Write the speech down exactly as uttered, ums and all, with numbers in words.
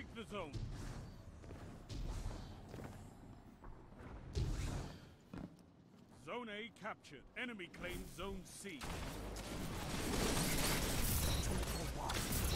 Take the zone. Zone A captured. Enemy claims Zone C. Two for one.